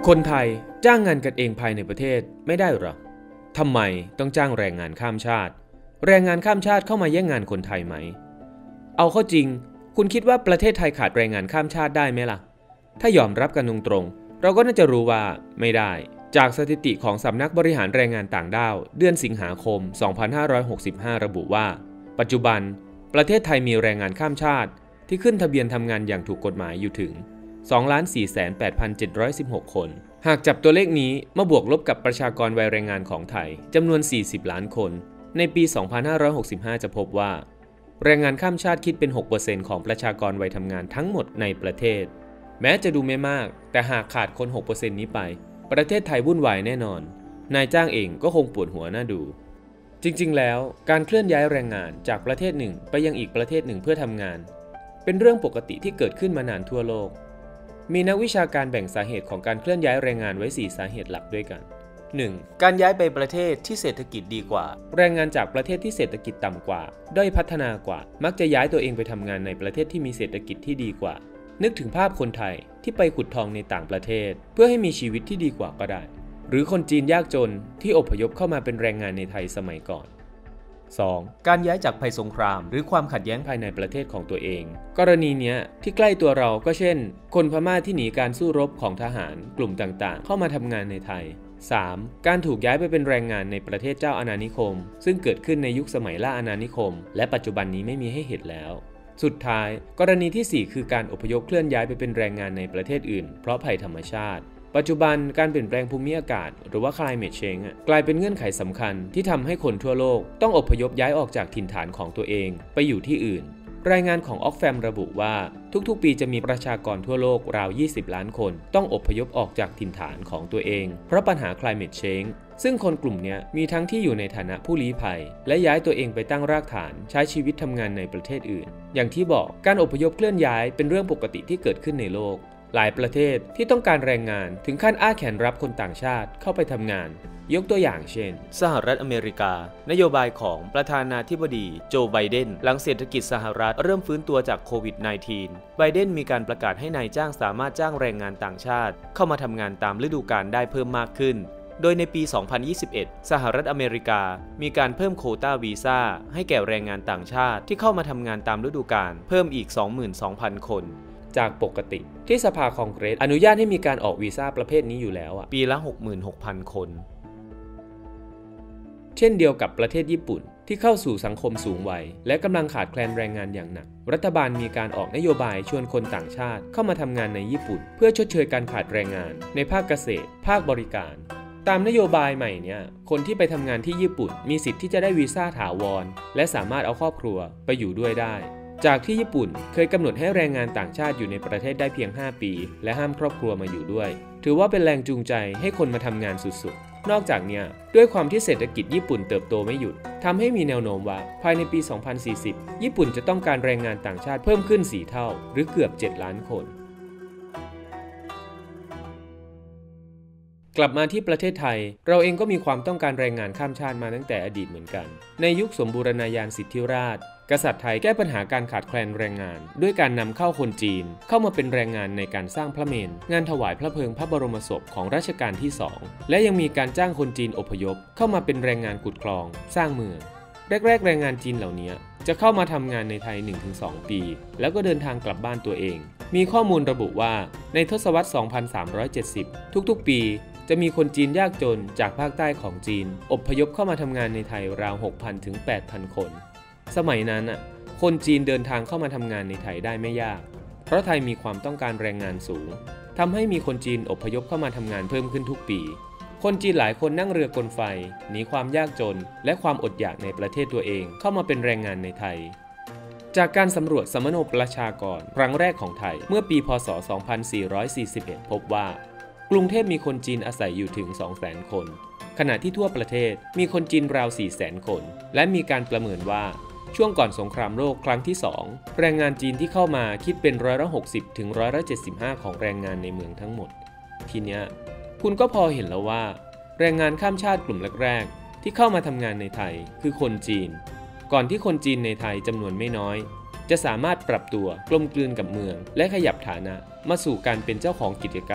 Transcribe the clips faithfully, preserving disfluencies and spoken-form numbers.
คนไทยจ้างงานกันเองภายในประเทศไม่ได้หรอทำไมต้องจ้างแรงงานข้ามชาติแรงงานข้ามชาติเข้ามาแย่งงานคนไทยไหมเอาเข้าจริงคุณคิดว่าประเทศไทยขาดแรงงานข้ามชาติได้ไหมล่ะถ้ายอมรับกันตรงๆเราก็น่าจะรู้ว่าไม่ได้จากสถิติของสำนักบริหารแรงงานต่างด้าวเดือนสิงหาคมสองพันห้าร้อยหกสิบห้าระบุว่าปัจจุบันประเทศไทยมีแรงงานข้ามชาติที่ขึ้นทะเบียนทำงานอย่างถูกกฎหมายอยู่ถึง สองล้านสี่แสนแปดพันเจ็ดร้อยสิบหก คนหากจับตัวเลขนี้มาบวกลบกับประชากรวัยแรงงานของไทยจำนวนสี่สิบล้านคนในปีสองพันห้าร้อยหกสิบห้าจะพบว่าแรงงานข้ามชาติคิดเป็น หกเปอร์เซ็นต์ ของประชากรวัยทำงานทั้งหมดในประเทศแม้จะดูไม่มากแต่หากขาดคน หกเปอร์เซ็นต์ นี้ไปประเทศไทยวุ่นวายแน่นอนนายจ้างเองก็คงปวดหัวน่าดูจริงๆแล้วการเคลื่อนย้ายแรงงานจากประเทศหนึ่งไปยังอีกประเทศหนึ่งเพื่อทำงานเป็นเรื่องปกติที่เกิดขึ้นมานานทั่วโลกมีนักวิชาการแบ่งสาเหตุของการเคลื่อนย้ายแรงงานไว้สี่สาเหตุหลักด้วยกัน หนึ่ง. การย้ายไปประเทศที่เศรษฐกิจดีกว่าแรงงานจากประเทศที่เศรษฐกิจต่ำกว่าด้อยพัฒนากว่ามักจะย้ายตัวเองไปทำงานในประเทศที่มีเศรษฐกิจที่ดีกว่านึกถึงภาพคนไทยที่ไปขุดทองในต่างประเทศเพื่อให้มีชีวิตที่ดีกว่าก็ได้หรือคนจีนยากจนที่อพยพเข้ามาเป็นแรงงานในไทยสมัยก่อน สอง. การย้ายจากภัยสงครามหรือความขัดแย้งภายในประเทศของตัวเองกรณีนี้ที่ใกล้ตัวเราก็เช่นคนพม่าที่หนีการสู้รบของทหารกลุ่มต่างๆเข้ามาทำงานในไทย สาม. การถูกย้ายไปเป็นแรงงานในประเทศเจ้าอาณานิคมซึ่งเกิดขึ้นในยุคสมัยล่าอาณานิคมและปัจจุบันนี้ไม่มีให้เห็นแล้วสุดท้ายกรณีที่สี่คือการอพยพเคลื่อนย้ายไปเป็นแรงงานในประเทศอื่นเพราะภัยธรรมชาติปัจจุบันการเปลี่ยนแปลงภูมิอากาศหรือว่า climate change กลายเป็นเงื่อนไขสำคัญที่ทำให้คนทั่วโลกต้องอพยพย้ายออกจากถิ่นฐานของตัวเองไปอยู่ที่อื่นรายงานของ Oxfam ระบุว่าทุกๆปีจะมีประชากรทั่วโลกราวยี่สิบล้านคนต้องอพยพออกจากถิ่นฐานของตัวเองเพราะปัญหา climate change ซึ่งคนกลุ่มนี้มีทั้งที่อยู่ในฐานะผู้ลี้ภัยและย้ายตัวเองไปตั้งรากฐานใช้ชีวิตทำงานในประเทศอื่นอย่างที่บอกการอพยพเคลื่อนย้ายเป็นเรื่องปกติที่เกิดขึ้นในโลกหลายประเทศที่ต้องการแรงงานถึงขั้นอ้าแขนรับคนต่างชาติเข้าไปทำงานยกตัวอย่างเช่นสหรัฐอเมริกานโยบายของประธานาธิบดีโจไบเดนหลังเศรษฐกิจสหรัฐเริ่มฟื้นตัวจากโควิด สิบเก้า ไบเดนมีการประกาศให้นายจ้างสามารถจ้างแรงงานต่างชาติเข้ามาทำงานตามฤดูกาลได้เพิ่มมากขึ้นโดยในปี สองพันยี่สิบเอ็ด สหรัฐอเมริกามีการเพิ่มโควต้าวีซ่าให้แก่แรงงานต่างชาติที่เข้ามาทำงานตามฤดูกาลเพิ่มอีก สองหมื่นสองพัน คนจากปกติที่สภาคองเกรสอนุญาตให้มีการออกวีซ่าประเภทนี้อยู่แล้วปีละ หกหมื่นหกพัน คนเช่นเดียวกับประเทศญี่ปุ่นที่เข้าสู่สังคมสูงวัยและกำลังขาดแคลนแรงงานอย่างหนักรัฐบาลมีการออกนโยบายชวนคนต่างชาติเข้ามาทำงานในญี่ปุ่นเพื่อชดเชยการขาดแรงงานในภาคเกษตรภาคบริการตามนโยบายใหม่เนี่ยคนที่ไปทำงานที่ญี่ปุ่นมีสิทธิ์ที่จะได้วีซ่าถาวรและสามารถเอาครอบครัวไปอยู่ด้วยได้จากที่ญี่ปุ่นเคยกำหนดให้แรงงานต่างชาติอยู่ในประเทศได้เพียงห้าปีและห้ามครอบครัวมาอยู่ด้วยถือว่าเป็นแรงจูงใจให้คนมาทำงานสุดๆนอกจากนี้ด้วยความที่เศรษฐกิจญี่ปุ่นเติบโตไม่หยุดทำให้มีแนวโน้มว่าภายในปี สองพันสี่สิบ ญี่ปุ่นจะต้องการแรงงานต่างชาติเพิ่มขึ้นสี่เท่าหรือเกือบเจ็ดล้านคนกลับมาที่ประเทศไทยเราเองก็มีความต้องการแรงงานข้ามชาติมาตั้งแต่อดีตเหมือนกันในยุคสมบูรณาญาณสิทธิราชย์กษัตริย์ไทยแก้ปัญหาการขาดแคลนแรงงานด้วยการนำเข้าคนจีนเข้ามาเป็นแรงงานในการสร้างพระเมรุงานถวายพระเพลิงพระบรมศพของรัชกาลที่สองและยังมีการจ้างคนจีนอพยพเข้ามาเป็นแรงงานขุดคลองสร้างเมืองแรกๆแรงงานจีนเหล่านี้จะเข้ามาทำงานในไทย หนึ่งถึงสอง ปีแล้วก็เดินทางกลับบ้านตัวเองมีข้อมูลระบุว่าในทศวรรษ สองพันสามร้อยเจ็ดสิบ ทุกๆปีจะมีคนจีนยากจนจากภาคใต้ของจีนอพยพเข้ามาทำงานในไทยราว หกพัน ถึง แปดพัน คนสมัยนั้นอ่ะคนจีนเดินทางเข้ามาทำงานในไทยได้ไม่ยากเพราะไทยมีความต้องการแรงงานสูงทำให้มีคนจีนอพยพเข้ามาทำงานเพิ่มขึ้นทุกปีคนจีนหลายคนนั่งเรือกลไฟหนีความยากจนและความอดอยากในประเทศตัวเองเข้ามาเป็นแรงงานในไทยจากการสำรวจสมโนประชากรครั้งแรกของไทยเมื่อปีพ.ศ. สองพันสี่ร้อยสี่สิบเอ็ดพบว่ากรุงเทพมีคนจีนอาศัยอยู่ถึง สองแสน คนขณะที่ทั่วประเทศมีคนจีนราว สี่แสน คนและมีการประเมินว่าช่วงก่อนสงครามโลกครั้งที่สองแรงงานจีนที่เข้ามาคิดเป็นร้อยละหกสิบถึงร้อยละเจ็ดสิบห้าของแรงงานในเมืองทั้งหมดทีเนี้ยคุณก็พอเห็นแล้วว่าแรงงานข้ามชาติกลุ่มแรกๆที่เข้ามาทำงานในไทยคือคนจีนก่อนที่คนจีนในไทยจำนวนไม่น้อยจะสามารถปรับตัวกลมกลืนกับเมืองและขยับฐานะมาสู่การเป็นเจ้าของกิจการ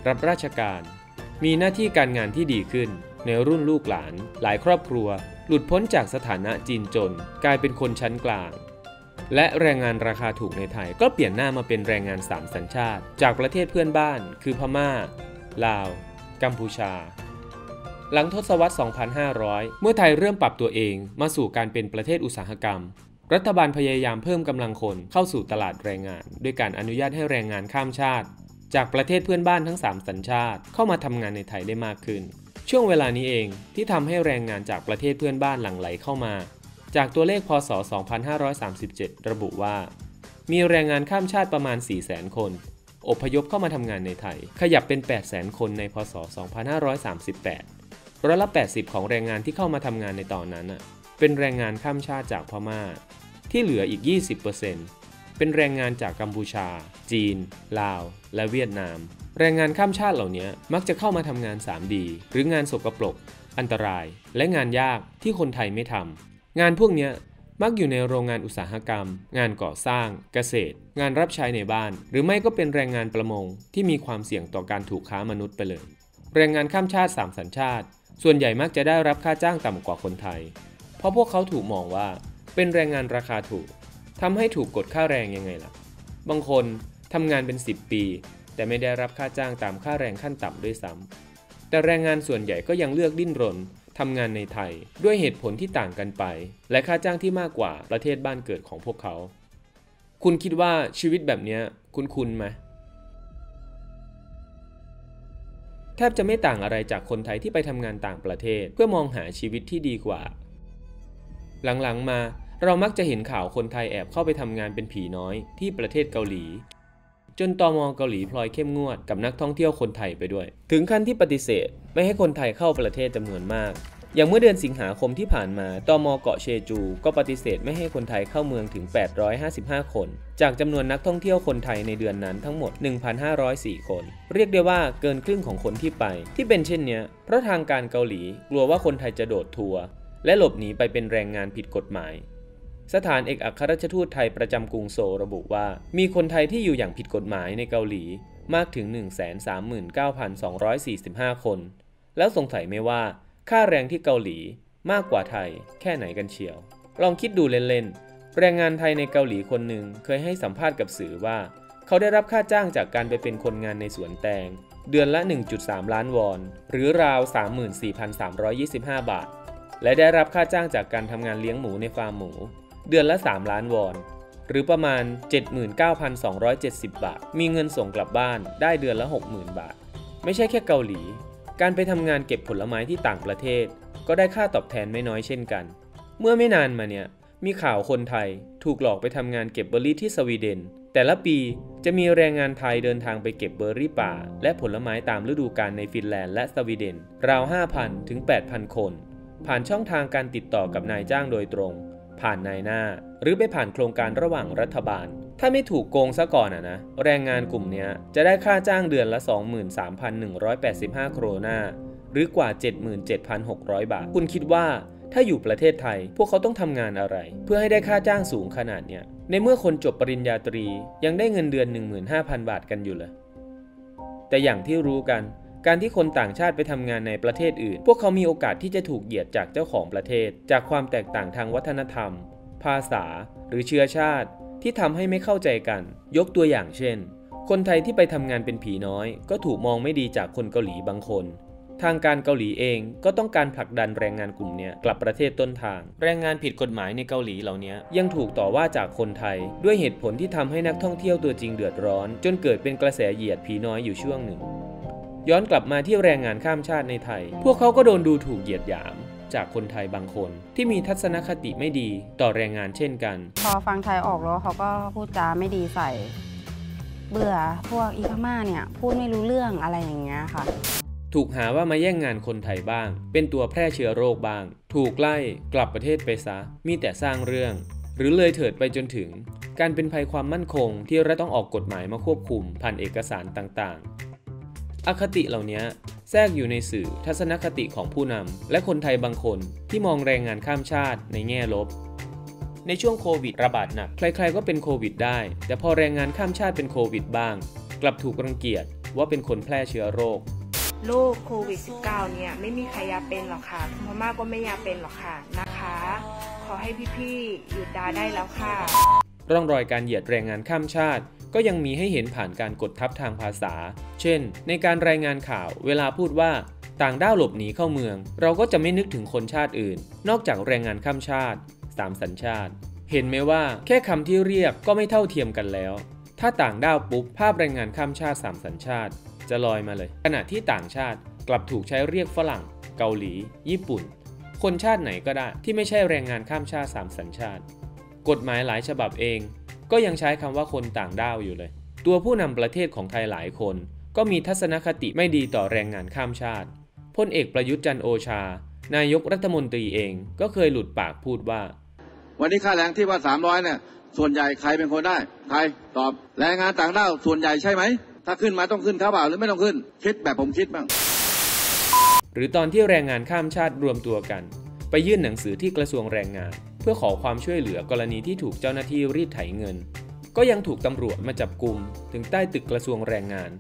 รับราชการมีหน้าที่การงานที่ดีขึ้นในรุ่นลูกหลานหลายครอบครัวหลุดพ้นจากสถานะจีนจนกลายเป็นคนชั้นกลางและแรงงานราคาถูกในไทยก็เปลี่ยนหน้ามาเป็นแรงงานสามสัญชาติจากประเทศเพื่อนบ้านคือพม่าลาวกัมพูชาหลังทศวรรษ สองพันห้าร้อย เมื่อไทยเริ่มปรับตัวเองมาสู่การเป็นประเทศอุตสาหกรรมรัฐบาลพยายามเพิ่มกำลังคนเข้าสู่ตลาดแรงงานด้วยการอนุญาตให้แรงงานข้ามชาติจากประเทศเพื่อนบ้านทั้งสามสัญชาติเข้ามาทำงานในไทยได้มากขึ้นช่วงเวลานี้เองที่ทำให้แรงงานจากประเทศเพื่อนบ้านหลั่งไหลเข้ามาจากตัวเลขพ.ศ. สองพันห้าร้อยสามสิบเจ็ด ระบุว่ามีแรงงานข้ามชาติประมาณ สี่แสน คนอพยพเข้ามาทำงานในไทยขยับเป็น แปดแสน คนในพ.ศ. สองพันห้าร้อยสามสิบแปดร้อยละแปดสิบของแรงงานที่เข้ามาทำงานในตอนนั้นเป็นแรงงานข้ามชาติจากพม่าที่เหลืออีก ยี่สิบเปอร์เซ็นต์ เป็นแรงงานจากกัมพูชาจีนลาวและเวียดนามแรงงานข้ามชาติเหล่านี้มักจะเข้ามาทำงาน ทรี ดี หรืองานสกปรกอันตรายและงานยากที่คนไทยไม่ทำงานพวกนี้มักอยู่ในโรงงานอุตสาหกรรมงานก่อสร้างเกษตรงานรับใช้ในบ้านหรือไม่ก็เป็นแรงงานประมงที่มีความเสี่ยงต่อการถูกค้ามนุษย์ไปเลยแรงงานข้ามชาติสามสัญชาติส่วนใหญ่มักจะได้รับค่าจ้างต่ำกว่าคนไทยเพราะพวกเขาถูกมองว่าเป็นแรงงานราคาถูกทำให้ถูกกดค่าแรงยังไงล่ะบางคนทำงานเป็นสิบปีแต่ไม่ได้รับค่าจ้างตามค่าแรงขั้นต่ำด้วยซ้ำแต่แรงงานส่วนใหญ่ก็ยังเลือกดิ้นรนทำงานในไทยด้วยเหตุผลที่ต่างกันไปและค่าจ้างที่มากกว่าประเทศบ้านเกิดของพวกเขาคุณคิดว่าชีวิตแบบนี้คุ้นๆไหมแทบจะไม่ต่างอะไรจากคนไทยที่ไปทำงานต่างประเทศเพื่อมองหาชีวิตที่ดีกว่าหลังๆมาเรามักจะเห็นข่าวคนไทยแอบเข้าไปทำงานเป็นผีน้อยที่ประเทศเกาหลีจนตม.เกาหลีพลอยเข้มงวดกับนักท่องเที่ยวคนไทยไปด้วยถึงขั้นที่ปฏิเสธไม่ให้คนไทยเข้าประเทศจำนวนมากอย่างเมื่อเดือนสิงหาคมที่ผ่านมาตม.เกาะเชจูก็ปฏิเสธไม่ให้คนไทยเข้าเมืองถึงแปดร้อยห้าสิบห้าคนจากจำนวนนักท่องเที่ยวคนไทยในเดือนนั้นทั้งหมด หนึ่งพันห้าร้อยสี่ คนเรียกได้ว่าเกินครึ่งของคนที่ไปที่เป็นเช่นนี้เพราะทางการเกาหลีกลัวว่าคนไทยจะโดดทัวร์และหลบหนีไปเป็นแรงงานผิดกฎหมายสถานเอกอัครราชทูตไทยประจำกรุงโซลระบุว่ามีคนไทยที่อยู่อย่างผิดกฎหมายในเกาหลีมากถึง หนึ่งแสนสามหมื่นเก้าพันสองร้อยสี่สิบห้า คนแล้วสงสัยไหมว่าค่าแรงที่เกาหลีมากกว่าไทยแค่ไหนกันเชียวลองคิดดูเล่นๆแรงงานไทยในเกาหลีคนหนึ่งเคยให้สัมภาษณ์กับสื่อว่าเขาได้รับค่าจ้างจากการไปเป็นคนงานในสวนแตงเดือนละ หนึ่งจุดสาม ล้านวอนหรือราว สามหมื่นสี่พันสามร้อยยี่สิบห้า บาทและได้รับค่าจ้างจากการทำงานเลี้ยงหมูในฟาร์มหมูเดือนละสามล้านวอนหรือประมาณ เจ็ดหมื่นเก้าพันสองร้อยเจ็ดสิบ บาทมีเงินส่งกลับบ้านได้เดือนละ หกหมื่น บาทไม่ใช่แค่เกาหลีการไปทำงานเก็บผลไม้ที่ต่างประเทศก็ได้ค่าตอบแทนไม่น้อยเช่นกันเมื่อไม่นานมาเนี่ยมีข่าวคนไทยถูกหลอกไปทำงานเก็บเบอร์รี่ที่สวีเดนแต่ละปีจะมีแรงงานไทยเดินทางไปเก็บเบอร์รี่ป่าและผลไม้ตามฤดูกาลในฟินแลนด์และสวีเดนราว ห้าพัน ถึง แปดพัน คนผ่านช่องทางการติดต่อกับนายจ้างโดยตรงผ่านนายหน้าหรือไปผ่านโครงการระหว่างรัฐบาลถ้าไม่ถูกโกงซะก่อนอะนะแรงงานกลุ่มนี้จะได้ค่าจ้างเดือนละ สองหมื่นสามพันหนึ่งร้อยแปดสิบห้า โครนาหรือกว่า เจ็ดหมื่นเจ็ดพันหกร้อย บาทคุณคิดว่าถ้าอยู่ประเทศไทยพวกเขาต้องทำงานอะไรเพื่อให้ได้ค่าจ้างสูงขนาดเนี้ยในเมื่อคนจบปริญญาตรียังได้เงินเดือน หนึ่งหมื่นห้าพัน บาทกันอยู่เลยแต่อย่างที่รู้กันการที่คนต่างชาติไปทำงานในประเทศอื่นพวกเขามีโอกาสที่จะถูกเหยียดจากเจ้าของประเทศจากความแตกต่างทางวัฒนธรรมภาษาหรือเชื้อชาติที่ทำให้ไม่เข้าใจกันยกตัวอย่างเช่นคนไทยที่ไปทำงานเป็นผีน้อยก็ถูกมองไม่ดีจากคนเกาหลีบางคนทางการเกาหลีเองก็ต้องการผลักดันแรงงานกลุ่มนี้กลับประเทศต้นทางแรงงานผิดกฎหมายในเกาหลีเหล่านี้ยังถูกต่อว่าจากคนไทยด้วยเหตุผลที่ทำให้นักท่องเที่ยวตัวจริงเดือดร้อนจนเกิดเป็นกระแสเหยียดผีน้อยอยู่ช่วงหนึ่งย้อนกลับมาที่แรงงานข้ามชาติในไทยพวกเขาก็โดนดูถูกเหยียดหยามจากคนไทยบางคนที่มีทัศนคติไม่ดีต่อแรงงานเช่นกันพอฟังไทยออกแล้วเขาก็พูดจาไม่ดีใส่เบื่อพวกอีพม่าเนี่ยพูดไม่รู้เรื่องอะไรอย่างเงี้ยค่ะถูกหาว่ามาแย่งงานคนไทยบ้างเป็นตัวแพร่เชื้อโรคบ้างถูกไล่กลับประเทศไปซะมีแต่สร้างเรื่องหรือเลยเถิดไปจนถึงการเป็นภัยความมั่นคงที่รัฐต้องออกกฎหมายมาควบคุมผ่านเอกสารต่างๆอคติเหล่านี้แทรกอยู่ในสื่อทัศนคติของผู้นำและคนไทยบางคนที่มองแรงงานข้ามชาติในแง่ลบในช่วงโควิดระบาดหนักใครๆก็เป็นโควิดได้แต่พอแรงงานข้ามชาติเป็นโควิดบ้างกลับถูกรังเกียจว่าเป็นคนแพร่เชื้อโรคโรคโควิด สิบเก้า เนี่ยไม่มีใครอยากเป็นหรอกค่ะคุณพม่าก็ไม่อยากเป็นหรอกค่ะนะคะขอให้พี่ๆหยุดด่าได้แล้วค่ะร่องรอยการเหยียดแรงงานข้ามชาติก็ยังมีให้เห็นผ่านการกดทับทางภาษาเช่นในการรายงานข่าวเวลาพูดว่าต่างด้าวหลบหนีเข้าเมืองเราก็จะไม่นึกถึงคนชาติอื่นนอกจากแรงงานข้ามชาติสามสัญชาติเห็นไหมว่าแค่คำที่เรียกก็ไม่เท่าเทียมกันแล้วถ้าต่างด้าวปุ๊บภาพแรงงานข้ามชาติสามสัญชาติจะลอยมาเลยขณะที่ต่างชาติกลับถูกใช้เรียกฝรั่งเกาหลีญี่ปุ่นคนชาติไหนก็ได้ที่ไม่ใช่แรงงานข้ามชาติสามสัญชาติกฎหมายหลายฉบับเองก็ยังใช้คำว่าคนต่างด้าวอยู่เลยตัวผู้นำประเทศของไทยหลายคนก็มีทัศนคติไม่ดีต่อแรงงานข้ามชาติพลเอกประยุทธ์จันทร์โอชานายกรัฐมนตรีเองก็เคยหลุดปากพูดว่าวันนี้ค่าแรงที่ว่าสามร้อยเนี่ยส่วนใหญ่ใครเป็นคนได้ใครตอบแรงงานต่างด้าวส่วนใหญ่ใช่ไหมถ้าขึ้นมาต้องขึ้นเขาเปล่าหรือไม่ต้องขึ้นคิดแบบผมคิดบ้างหรือตอนที่แรงงานข้ามชาติรวมตัวกันไปยื่นหนังสือที่กระทรวงแรงงานเพื่อขอความช่วยเหลือกรณีที่ถูกเจ้าหน้าที่รีดไถเงินก็ยังถูกตำรวจมาจับกุมถึงใต้ตึกกระทรวงแรงงาน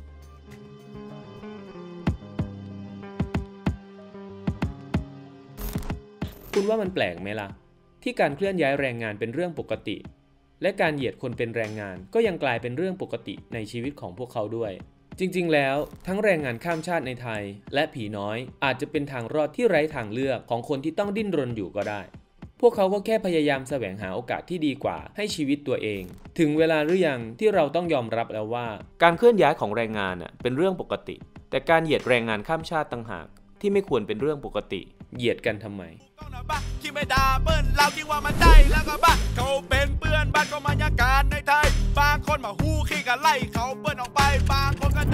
คุณว่ามันแปลกไหมล่ะที่การเคลื่อนย้ายแรงงานเป็นเรื่องปกติและการเหยียดคนเป็นแรงงานก็ยังกลายเป็นเรื่องปกติในชีวิตของพวกเขาด้วยจริงๆแล้วทั้งแรงงานข้ามชาติในไทยและผีน้อยอาจจะเป็นทางรอดที่ไร้ทางเลือกของคนที่ต้องดิ้นรนอยู่ก็ได้พวกเขาก็แค่พยายามแสวงหาโอกาสที่ดีกว่าให้ชีวิตตัวเองถึงเวลาหรือยังที่เราต้องยอมรับแล้วว่าการเคลื่อนย้ายของแรงงานน่ะเป็นเรื่องปกติแต่การเหยียดแรงงานข้ามชาติต่างหากที่ไม่ควรเป็นเรื่องปกติเหยียดกันทำไมที่ไม่ด่าเปิ้นเราคิดว่ามันได้แล้วก็บ้าเขาเป็นเพื่อนบ้านก็มายาการในไทยบางคนมาฮู้ขี้กันไล่เขาเปิ้นออกไปบางคนก็